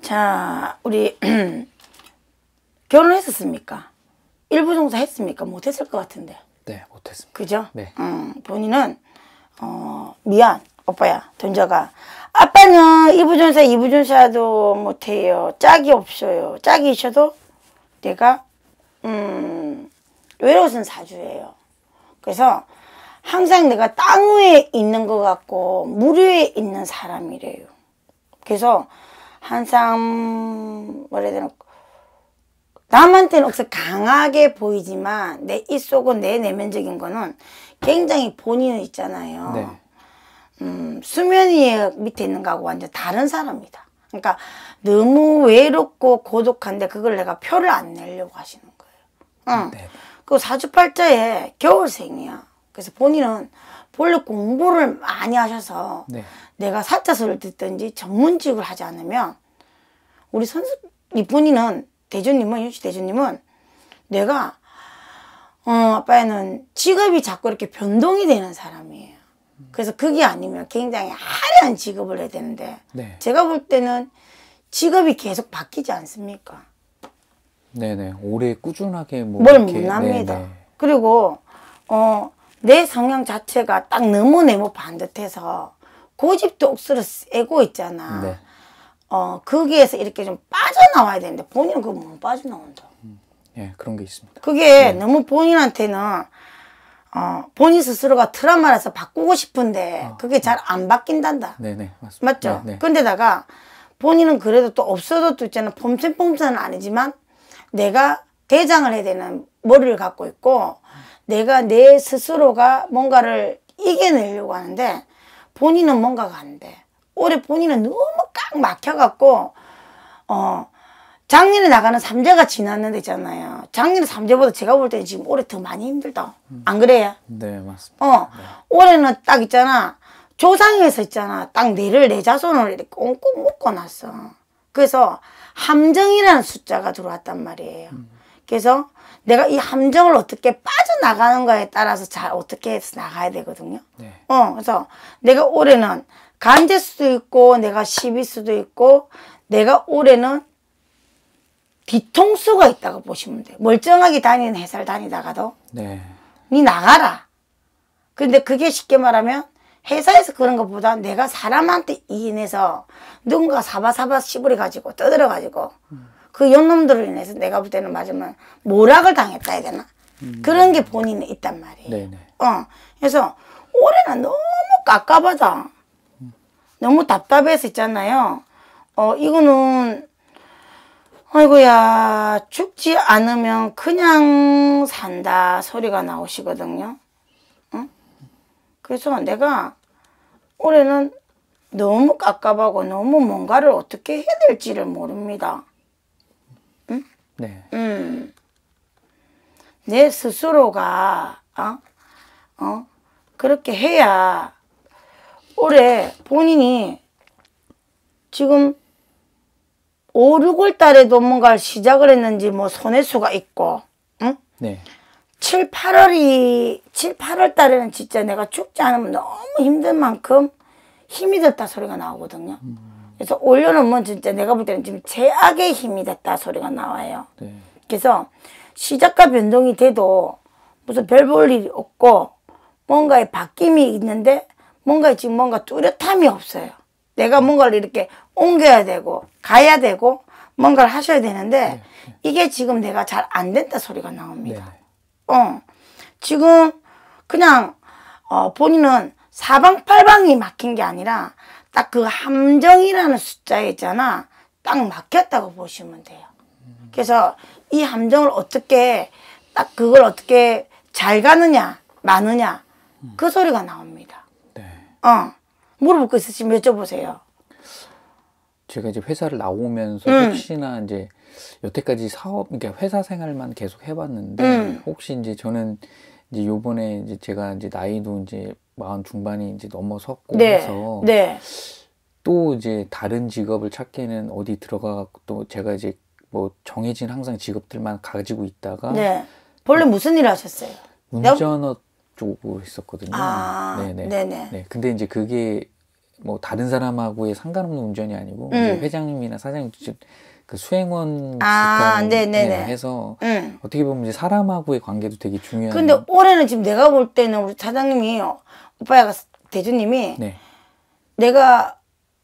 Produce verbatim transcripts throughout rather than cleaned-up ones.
자, 우리 결혼했었습니까? 일부 종사 했습니까? 못했을 것 같은데. 네, 못했습니다. 그죠? 네. 음, 본인은 어, 미안, 오빠야, 돈자가. 아빠는 일부 종사, 이부 종사도 못해요. 짝이 없어요. 짝이 있어도 내가 음, 외로운 사주예요. 그래서 항상 내가 땅 위에 있는 것 같고 물 위에 있는 사람이래요. 그래서 항상 뭐라 해야 되나, 남한테는 혹시 강하게 보이지만 내 입속은 내 내면적인 거는 굉장히 본인은 있잖아요. 네. 음, 수면 위에 밑에 있는 거하고 완전 다른 사람이다. 그러니까 너무 외롭고 고독한데 그걸 내가 표를 안 내려고 하시는 거예요. 응. 네. 그 사주팔자에 겨울생이야. 그래서 본인은 본래 공부를 많이 하셔서 네. 내가 사자서를 듣든지 전문직을 하지 않으면 우리 선수 본인은 대주님은 윤씨 대주님은 내가 어 아빠는 직업이 자꾸 이렇게 변동이 되는 사람이에요. 그래서 그게 아니면 굉장히 화려한 직업을 해야 되는데 네. 제가 볼 때는 직업이 계속 바뀌지 않습니까? 네네. 오래 꾸준하게 뭐 뭘 못합니다. 네네. 그리고 어 내 성향 자체가 딱 너무 내모 반듯해서 고집도 억수로 세고 있잖아. 네. 어 거기에서 이렇게 좀 빠져나와야 되는데 본인은 그거 못 빠져나온다. 음, 예, 그런 게 있습니다. 그게 네. 너무 본인한테는 어 본인 스스로가 트라우마라서 바꾸고 싶은데 어, 그게 잘 안 바뀐단다. 네네, 맞습니다. 맞죠? 네네. 근데다가 본인은 그래도 또 없어도 또 있잖아. 폼생폼사는 아니지만 내가 대장을 해야 되는 머리를 갖고 있고 내가 내 스스로가 뭔가를 이겨내려고 하는데 본인은 뭔가가 안 돼. 올해 본인은 너무 꽉 막혀갖고 어 작년에 나가는 삼재가 지났는데 있잖아요. 작년에 삼재보다 제가 볼 때는 지금 올해 더 많이 힘들다. 음. 안 그래요? 네, 맞습니다. 어 네. 올해는 딱 있잖아. 조상에서 있잖아. 딱 내를 내 자손을 이렇게 꽁꽁 묶어놨어. 그래서 함정이라는 숫자가 들어왔단 말이에요. 음. 그래서 내가 이 함정을 어떻게 빠져나가는 거에 따라서 잘 어떻게 해서 나가야 되거든요. 네. 어, 그래서 내가 올해는 간제일 수도 있고 내가 십일 수도 있고 내가 올해는 뒤통수가 있다고 보시면 돼요. 멀쩡하게 다니는 회사를 다니다가도 네. 니 나가라. 근데 그게 쉽게 말하면 회사에서 그런 것보다 내가 사람한테 인해서 누군가 사바사바 시부리 가지고 떠들어 가지고 음. 그 연놈들을 인해서 내가 볼 때는 맞으면 모락을 당했다 해야 되나? 음. 그런 게 본인에 있단 말이에요. 네네. 어, 그래서 올해는 너무 깝깝하다. 음. 너무 답답해서 있잖아요. 어, 이거는 아이고야 죽지 않으면 그냥 산다 소리가 나오시거든요. 응? 그래서 내가 올해는 너무 깝깝하고 너무 뭔가를 어떻게 해야 될지를 모릅니다. 응? 네. 음. 내 스스로가 어? 어? 그렇게 해야 올해 본인이 지금 오, 육월 달에도 뭔가를 시작을 했는지 뭐 손해수가 있고 응? 네. 칠, 팔월이 칠, 팔월 달에는 진짜 내가 죽지 않으면 너무 힘든 만큼 힘이 됐다 소리가 나오거든요. 음. 그래서 올해는 뭐 진짜 내가 볼 때는 지금 제약의 힘이 됐다 소리가 나와요. 네. 그래서 시작과 변동이 돼도 무슨 별 볼 일이 없고 뭔가의 바뀜이 있는데 뭔가 지금 뭔가 뚜렷함이 없어요. 내가 뭔가를 이렇게 옮겨야 되고 가야 되고 뭔가를 하셔야 되는데 네. 이게 지금 내가 잘 안 된다 소리가 나옵니다. 네. 어, 지금 그냥 어, 본인은 사방팔방이 막힌 게 아니라 딱 그 함정이라는 숫자에 있잖아. 딱 막혔다고 보시면 돼요. 그래서 이 함정을 어떻게 딱 그걸 어떻게 잘 가느냐 마느냐 그 소리가 나옵니다. 네. 어, 물어볼 거 있으시면 여쭤보세요. 제가 이제 회사를 나오면서 음. 혹시나 이제 여태까지 사업, 그러니까 회사 생활만 계속 해봤는데 음. 혹시 이제 저는 이제 요번에 이제 제가 이제 나이도 이제 마흔 중반이 이제 넘어섰고 네. 해서 네. 또 이제 다른 직업을 찾기에는 어디 들어가 또 제가 이제 뭐 정해진 항상 직업들만 가지고 있다가 네. 원래 무슨 일 하셨어요? 운전어 쪽으로 있었거든요. 아, 네네. 네네. 네. 근데 이제 그게 뭐 다른 사람하고의 상관없는 운전이 아니고 음. 이제 회장님이나 사장님 그 수행원 아, 비슷한 네네네. 네, 해서 응. 어떻게 보면 이제 사람하고의 관계도 되게 중요한. 근데 올해는 지금 내가 볼 때는 우리 사장님이 오빠가 대주님이 네. 내가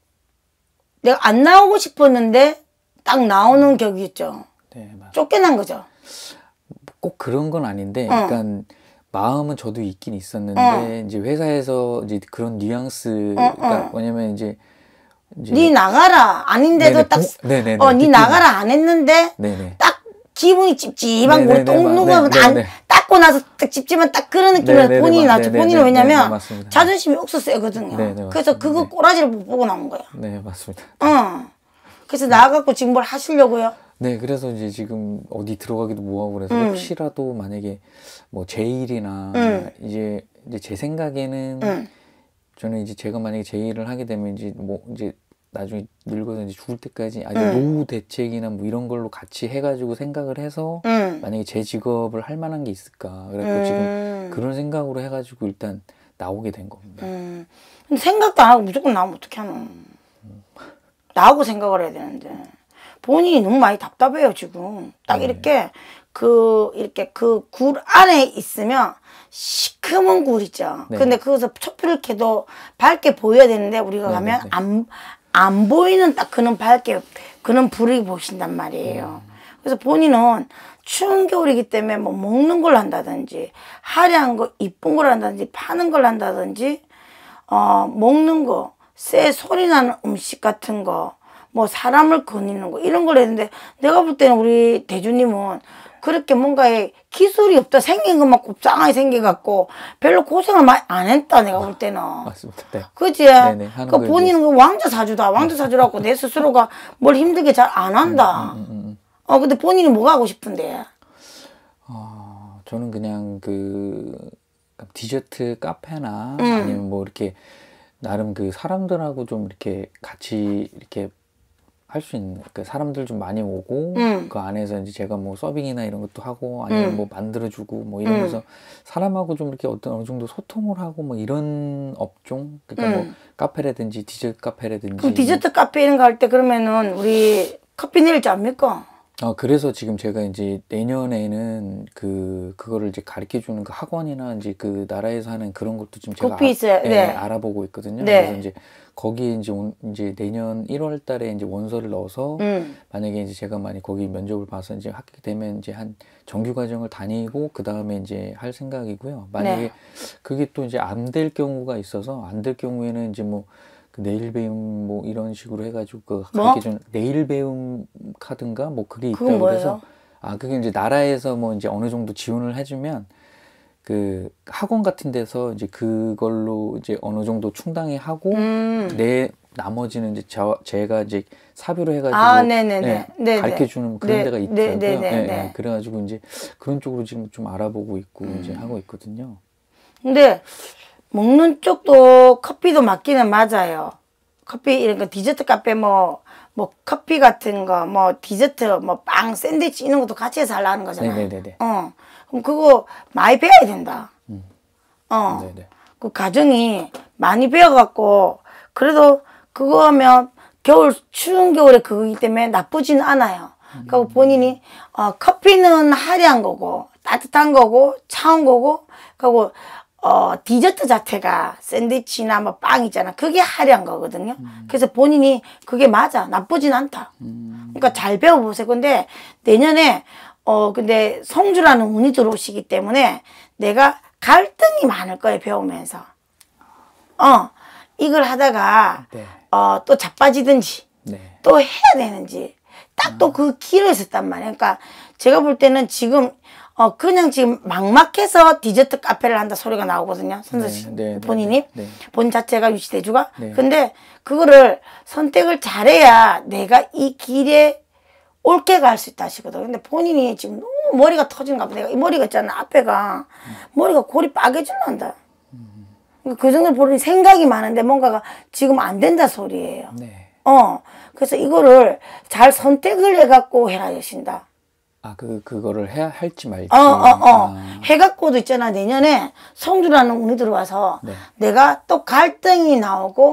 내가 안 나오고 싶었는데 딱 나오는 격이 있죠. 네, 맞아요. 쫓겨난 거죠. 꼭 그런 건 아닌데, 어. 약간 마음은 저도 있긴 있었는데 어. 이제 회사에서 이제 그런 뉘앙스가 어, 어. 뭐냐면 이제 이제 니 나가라 아닌데도 네네, 딱 동- 네네네, 어, 니 느낌. 나가라 안 했는데 네네. 딱 기분이 찝찝한 거 네네네, 똥 마- 누구면 네, 안 네, 네. 닦고 나서 딱 찝찝한 딱 그런 느낌이라 네네네, 본인이 마- 나죠. 네네네, 본인은 왜냐면 네네, 맞습니다. 자존심이 옥수 세거든요. 네네, 그래서 맞습니다. 그거 네. 꼬라지를 못 보고 나온 거야. 네, 맞습니다. 어. 그래서 나가갖고 지금 뭘 하시려고요? 네, 그래서 이제 지금 어디 들어가기도 뭐하고 그래서 음. 혹시라도 만약에 뭐 제 일이나 음. 이제 이제 제 생각에는 응. 저는 이제 제가 만약에 제 일을 하게 되면 이제 뭐 이제 나중에 늙어서 이제 죽을 때까지 아주 음. 노후 대책이나 뭐 이런 걸로 같이 해가지고 생각을 해서 응. 만약에 제 직업을 할 만한 게 있을까 그래갖고 지금 음. 그런 생각으로 해가지고 일단 나오게 된 겁니다. 음. 근데 생각도 안 하고 무조건 나오면 어떻게 하노? 나하고 생각을 해야 되는데 본인이 너무 많이 답답해요 지금. 딱 네. 이렇게 그 이렇게 그 굴 안에 있으면 시커먼 굴 있죠. 네. 근데 거기서 촛불을 켜도 밝게 보여야 되는데 우리가 네, 가면 네, 네. 안, 안 보이는 딱 그런 밝게 그런 불이 보신단 말이에요. 그래서 본인은 추운 겨울이기 때문에 뭐 먹는 걸 한다든지 화려한 거 이쁜 걸 한다든지 파는 걸 한다든지 어 먹는 거 쇠 소리 나는 음식 같은 거 뭐 사람을 거니는 거 이런 걸 했는데 내가 볼 때는 우리 대주님은 그렇게 뭔가에 기술이 없다 생긴 것만 곱상하게 생겨갖고 별로 고생을 많이 안 했다 내가 볼 때는. 맞습니다. 네. 그지? 네네, 하는 그 거에 본인은 그 왕자 사주다 왕자 사주라고 내 스스로가 뭘 힘들게 잘 안 한다. 음, 음, 음. 어 근데 본인이 뭐가 하고 싶은데? 어, 저는 그냥 그 디저트 카페나 음. 아니면 뭐 이렇게 나름 그 사람들하고 좀 이렇게 같이 이렇게 할 수 있는 그 사람들 좀 많이 오고 음. 그 안에서 이제 제가 뭐 서빙이나 이런 것도 하고 아니면 음. 뭐 만들어주고 뭐 이러면서 사람하고 좀 이렇게 어떤 어느 정도 소통을 하고 뭐 이런 업종 그러니까 뭐 음. 카페라든지 디저트 카페라든지 그럼 디저트 카페 이런 거 할 때 그러면은 우리 커피 내릴 줄 압니까? 어, 그래서 지금 제가 이제 내년에는 그, 그거를 이제 가르쳐 주는 그 학원이나 이제 그 나라에서 하는 그런 것도 지금 제가 커피 있어요. 예, 네. 알아보고 있거든요. 네. 그래서 이제 거기에 이제 온, 이제 내년 일월 달에 이제 원서를 넣어서 음. 만약에 이제 제가 만약 거기 면접을 봐서 이제 하게 되면 이제 한 정규 과정을 다니고 그 다음에 이제 할 생각이고요. 만약에 네. 그게 또 이제 안 될 경우가 있어서 안 될 경우에는 이제 뭐 그 내일 배움 뭐 이런 식으로 해가지고 그 뭐? 가르쳐 주는 내일 배움 카드인가 뭐 그게 그건 있다고 뭐예요? 그래서 아 그게 이제 나라에서 뭐 이제 어느 정도 지원을 해주면 그 학원 같은 데서 이제 그걸로 이제 어느 정도 충당히 하고 음. 내 나머지는 이제 저, 제가 이제 사비로 해가지고 아, 네네네. 네네. 가르쳐 주는 그런 네, 데가 네, 있더라고요. 네, 네, 예, 네. 예. 그래가지고 이제 그런 쪽으로 지금 좀 알아보고 있고 음. 이제 하고 있거든요. 근데 먹는 쪽도 커피도 맞기는 맞아요. 커피 이런 거 디저트 카페 뭐 뭐 커피 같은 거 뭐 디저트 뭐 빵 샌드위치 이런 것도 같이 해서 하려는 거잖아요. 네네네네. 어. 그럼 그거 많이 배워야 된다. 음. 어. 네네. 그 과정이 많이 배워갖고 그래도 그거 하면 겨울 추운 겨울에 그거기 때문에 나쁘진 않아요. 그리고 본인이 어, 커피는 화려한 거고 따뜻한 거고 차운 거고 그리고 어, 디저트 자체가 샌드위치나 뭐 빵 있잖아. 그게 화려한 거거든요. 음. 그래서 본인이 그게 맞아. 나쁘진 않다. 음. 그러니까 잘 배워보세요. 근데 내년에 어 근데 성주라는 운이 들어오시기 때문에 내가 갈등이 많을 거예요. 배우면서. 어 이걸 하다가 네. 어 또 자빠지든지 네. 또 해야 되는지 딱 또 그 길을 썼단 말이에요. 그러니까 제가 볼 때는 지금 어 그냥 지금 막막해서 디저트 카페를 한다 소리가 나오거든요. 선생님 네, 네, 본인이 네, 네. 본 자체가 유치대주가. 네. 근데 그거를 선택을 잘해야 내가 이 길에 옳게 갈 수 있다 하시거든. 근데 본인이 지금 너무 머리가 터진가 봐. 내가 이 머리가 있잖아. 앞에가 머리가 골이 빠개질난다. 그 정도 본인이 생각이 많은데 뭔가가 지금 안 된다 소리예요. 네. 어. 그래서 이거를 잘 선택을 해갖고 해라 하신다. 아, 그, 그거를 해야 할지 말지. 어, 어, 어. 아, 해갖고도 있잖아. 내년에 성주라는 운이 들어와서 네. 내가 또 갈등이 나오고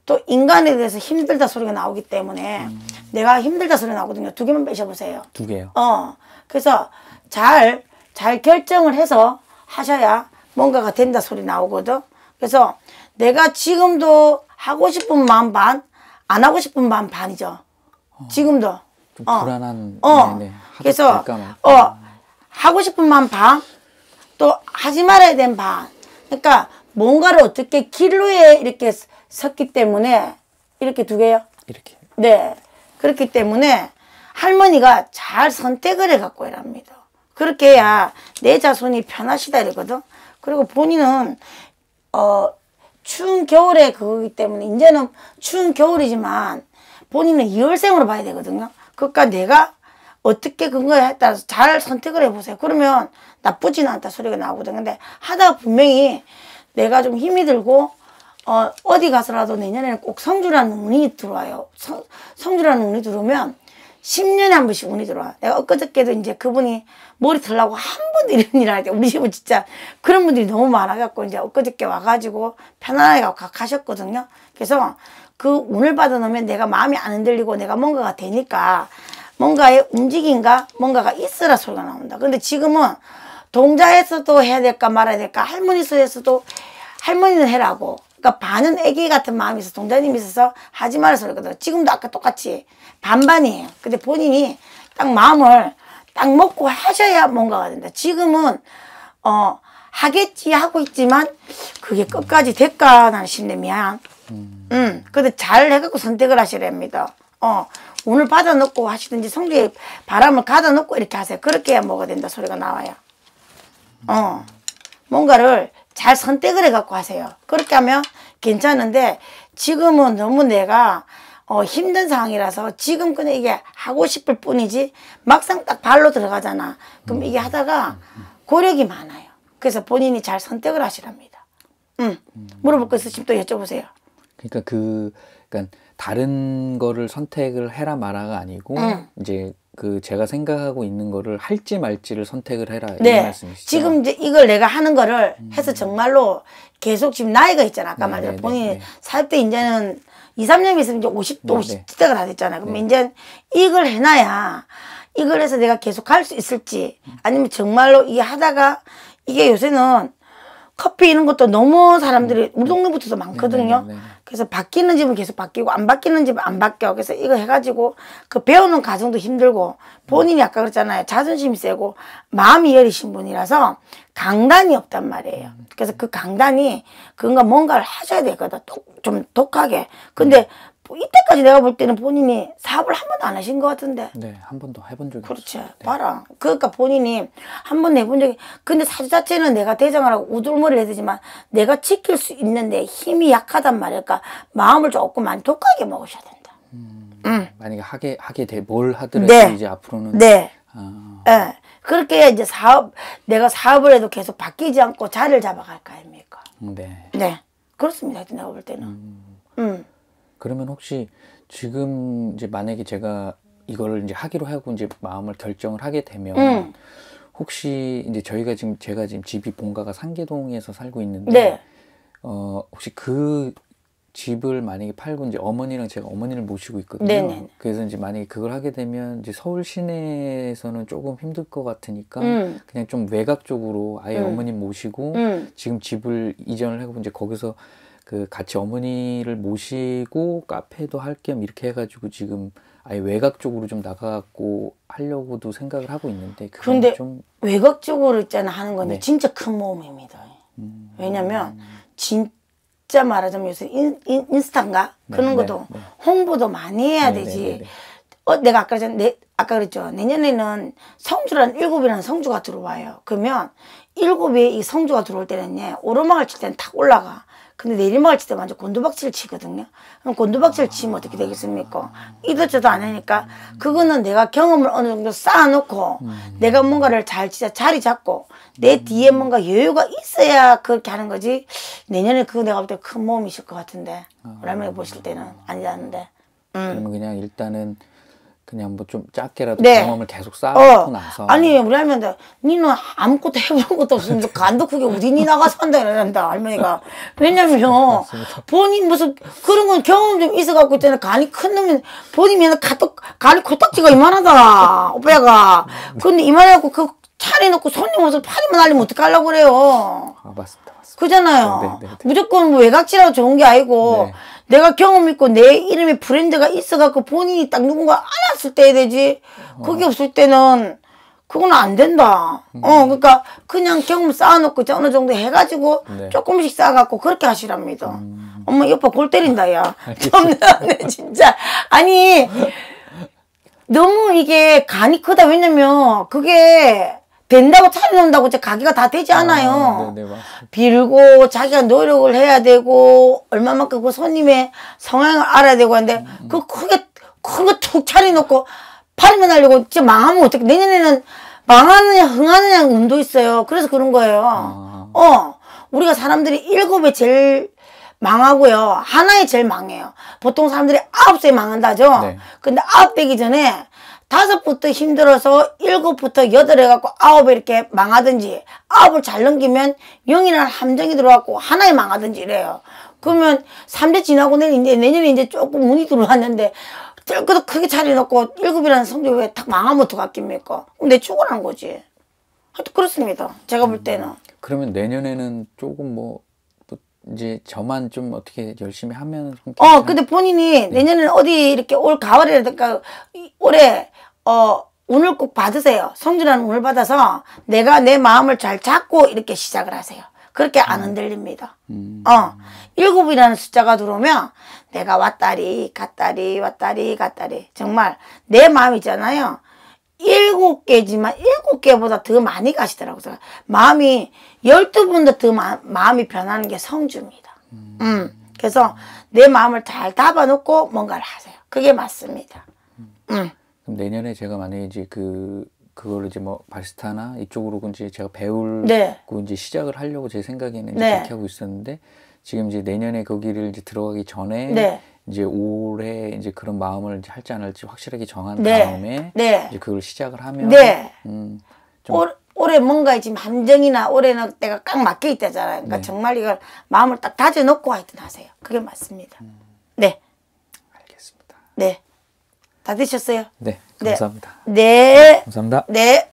또 인간에 대해서 힘들다 소리가 나오기 때문에 음. 내가 힘들다 소리 나오거든요. 두 개만 빼셔보세요. 두 개요? 어. 그래서 잘, 잘 결정을 해서 하셔야 뭔가가 된다 소리 나오거든. 그래서 내가 지금도 하고 싶은 마음 반, 안 하고 싶은 마음 반이죠. 어. 지금도. 좀 어. 불안한. 어. 네네. 그래서, 어, 하고 싶은 마음 반, 또 하지 말아야 되는 반. 그러니까 뭔가를 어떻게 길로에 이렇게 섰기 때문에 이렇게 두 개요? 이렇게. 네. 그렇기 때문에 할머니가 잘 선택을 해갖고 이랍니다. 그렇게 해야 내 자손이 편하시다 이러거든. 그리고 본인은 어 추운 겨울에 그거기 때문에 이제는 추운 겨울이지만 본인은 이월생으로 봐야 되거든요. 그러니까 내가 어떻게 그거에 따라서 잘 선택을 해보세요. 그러면 나쁘지는 않다 소리가 나오거든. 근데 하다가 분명히 내가 좀 힘이 들고 어, 어디 가서라도 내년에는 꼭 성주라는 운이 들어와요. 성, 성주라는 운이 들어오면 십 년에 한 번씩 운이 들어와. 내가 엊그저께도 이제 그분이 머리 털라고 한 번도 이런 일 안 했대. 우리 집은 진짜 그런 분들이 너무 많아갖고 이제 엊그저께 와가지고 편안하게 가셨거든요. 그래서 그 운을 받아놓으면 내가 마음이 안 흔들리고 내가 뭔가가 되니까 뭔가의 움직임과 뭔가가 있으라 소리가 나온다. 근데 지금은 동자에서도 해야 될까 말아야 될까 할머니 소에서도 할머니는 해라고. 그러니까 반은 애기 같은 마음이 있어서 동자님이 있어서 하지 말아 소리거든. 지금도 아까 똑같이 반반이에요. 근데 본인이 딱 마음을 딱 먹고 하셔야 뭔가가 된다. 지금은 어 하겠지 하고 있지만 그게 끝까지 될까 나는 싶네. 미안. 음. 음. 근데 잘 해갖고 선택을 하시랍니다. 어 오늘 받아 넣고 하시든지 성주에 바람을 가다 넣고 이렇게 하세요. 그렇게 해야 뭐가 된다 소리가 나와요. 어 뭔가를 잘 선택을 해갖고 하세요. 그렇게 하면 괜찮은데 지금은 너무 내가 어, 힘든 상황이라서 지금 그냥 이게 하고 싶을 뿐이지 막상 딱 발로 들어가잖아. 그럼 이게 하다가 고력이 많아요. 그래서 본인이 잘 선택을 하시랍니다. 응. 물어볼 거 있으시면 또 여쭤보세요. 그러니까 그, 그러니까 다른 거를 선택을 해라 마라가 아니고 응. 이제 그 제가 생각하고 있는 거를 할지 말지를 선택을 해라 네. 이 말씀이시죠? 지금 이제 이걸 내가 하는 거를 해서 정말로 계속 지금 나이가 있잖아. 아까 네, 말대로 네, 본인이 네, 네. 사십 대 이제는 이, 삼 년 있으면 이제 오십, 네, 오십 네. 대가 다 됐잖아요. 그러면 네. 이제 이걸 해놔야 이걸 해서 내가 계속 할 수 있을지 아니면 정말로 이 하다가 이게 요새는 커피 이런 것도 너무 사람들이 우리 동네부터도 많거든요. 네, 네, 네, 네. 그래서 바뀌는 집은 계속 바뀌고 안 바뀌는 집은 안 바뀌어. 그래서 이거 해가지고 그 배우는 과정도 힘들고 본인이 아까 그랬잖아요. 자존심이 세고 마음이 여리신 분이라서 강단이 없단 말이에요. 그래서 그 강단이 그건가 뭔가를 하셔야 되거든. 좀 독하게. 근데 이때까지 내가 볼 때는 본인이 사업을 한 번도 안 하신 것 같은데. 네, 한 번도 해본 적이 그렇지. 없어요. 네. 봐라. 그러니까 본인이 한 번 해본 적이, 근데 사주 자체는 내가 대장을 하고 우둘머리를 해야 되지만 내가 지킬 수 있는데 힘이 약하단 말이니까 마음을 조금 많이 독하게 먹으셔야 된다. 음, 음. 만약에 하게, 하게 돼, 뭘 하더라도 네. 이제 앞으로는. 네. 아. 네. 그렇게 해야 이제 사업, 내가 사업을 해도 계속 바뀌지 않고 자리를 잡아갈 거 아닙니까? 네. 네. 그렇습니다. 하여튼 내가 볼 때는. 음. 음. 그러면 혹시 지금 이제 만약에 제가 이거를 이제 하기로 하고 이제 마음을 결정을 하게 되면 음. 혹시 이제 저희가 지금 제가 지금 집이 본가가 상계동에서 살고 있는데 네. 어 혹시 그 집을 만약에 팔고 이제 어머니랑 제가 어머니를 모시고 있거든요. 네네. 그래서 이제 만약에 그걸 하게 되면 이제 서울 시내에서는 조금 힘들 것 같으니까 음. 그냥 좀 외곽 쪽으로 아예 음. 어머님 모시고 음. 지금 집을 이전을 하고 이제 거기서 그 같이 어머니를 모시고 카페도 할 겸 이렇게 해가지고 지금 아예 외곽 쪽으로 좀 나가갖고 하려고도 생각을 하고 있는데 근데 좀 외곽 쪽으로 있잖아 하는 건데 네. 진짜 큰 모험입니다. 음... 왜냐면 진짜 말하자면 요새 인, 인, 인스타인가 네, 그런 네, 것도 네. 홍보도 많이 해야 네, 되지. 네, 네, 네. 어, 내가 아까 전 내, 아까 그랬죠. 내년에는 성주라는 일곱이라는 성주가 들어와요. 그러면 일곱에 이 성주가 들어올 때는 예, 오르막을 칠 때는 탁 올라가. 근데 내리막을 칠 때 완전 곤두박질을 치거든요. 그럼 곤두박질을 치면 어떻게 되겠습니까? 이도 저도 안 하니까 그거는 내가 경험을 어느 정도 쌓아놓고 음. 내가 뭔가를 잘 진짜 자리 잡고 내 뒤에 뭔가 여유가 있어야 그렇게 하는 거지. 내년에 그거 내가 볼 때 큰 모험이 있을 것 같은데. 오랜만에 보실 때는 아니라는데. 음. 그러면 그냥 일단은 그냥 뭐 좀 작게라도 네. 경험을 계속 쌓고 나서. 아니 우리 할머니한테 니는 아무것도 해본 것도 없으면서 간도 크게 어디니 나가서 한다 이런다 할머니가. 왜냐면 본인 무슨 그런 건 경험 좀 있어갖고 있잖아. 간이 큰 놈이 본인 맨날 가떡 간이 코딱지가 이만하다 오빠가. 근데 이만해갖고 그 차려놓고 손님 옷을 팔이만 날리면 어떡하려고 그래요. 아 맞습니다. 맞습니다. 그잖아요. 네, 네, 네, 네. 무조건 뭐 외곽지라고 좋은 게 아니고 네. 내가 경험 있고 내 이름에 브랜드가 있어갖고 본인이 딱 누군가 알았을 때 해야 되지. 그게 없을 때는 그건 안 된다. 음. 어, 그러니까 그냥 경험 쌓아놓고 이제 어느 정도 해가지고 네. 조금씩 쌓아갖고 그렇게 하시랍니다. 음. 엄마 옆에 골 때린다 야. 참네 진짜. 아니 너무 이게 간이 크다. 왜냐면 그게 된다고 차려놓는다고 이제 가게가 다 되지 않아요. 아, 네네, 맞습니다. 빌고 자기가 노력을 해야 되고 얼마만큼 그 손님의 성향을 알아야 되고 하는데 음. 그 크게 큰 거 툭 차려놓고 팔이만 하려고 진짜 망하면 어떻게. 내년에는 망하느냐 흥하느냐 운도 있어요. 그래서 그런 거예요. 아. 어 우리가 사람들이 일곱에 제일 망하고요 하나에 제일 망해요. 보통 사람들이 아홉 에 망한다죠. 네. 근데 아홉 되기 전에 다섯부터 힘들어서 일곱부터 여덟 해갖고 아홉에 이렇게 망하든지 아홉을 잘 넘기면 영이라는 함정이 들어갖고 하나에 망하든지 이래요. 그러면 삼 대 지나고 내년 이제 내년에 이제 조금 운이 들어왔는데 뜰거도 크게 차려놓고 일곱이라는 성적이 왜 탁 망하면 어떡하겠습니까? 그럼 내 죽어난 거지. 하여튼 그렇습니다. 제가 볼 때는. 음, 그러면 내년에는 조금 뭐, 뭐 이제 저만 좀 어떻게 열심히 하면 좀 어 근데 본인이 네. 내년에는 어디 이렇게 올 가을이라든가 올해 어 운을 꼭 받으세요. 성준하는 운을 받아서 내가 내 마음을 잘 잡고 이렇게 시작을 하세요. 그렇게 안 흔들립니다. 음. 어 일곱이라는 숫자가 들어오면 내가 왔다리 갔다리 왔다리 갔다리 정말 내 마음 있잖아요. 일곱 개지만 일곱 개보다 더 많이 가시더라고요. 마음이 열두 번도 더 마, 마음이 변하는 게 성주입니다. 음. 음. 그래서 내 마음을 잘 담아놓고 뭔가를 하세요. 그게 맞습니다. 음. 그럼 내년에 제가 만약에 이제 그 그거를 이제 뭐 바리스타나 이쪽으로 이제 제가 배우고 네. 이제 시작을 하려고 제 생각에는 이제 네. 그렇게 하고 있었는데 지금 이제 내년에 거기를 이제 들어가기 전에 네. 이제 올해 이제 그런 마음을 이제 할지 안 할지 확실하게 정한 네. 다음에 네. 이제 그걸 시작을 하면 네. 음, 좀 올, 올해 뭔가 지금 함정이나 올해는 때가 꽉 막혀 있다잖아요. 그러니까 네. 정말 이걸 마음을 딱 다져놓고 하여튼 하세요. 그게 맞습니다. 음. 네. 알겠습니다. 네. 다 드셨어요? 네, 감사합니다. 네. 감사합니다. 네.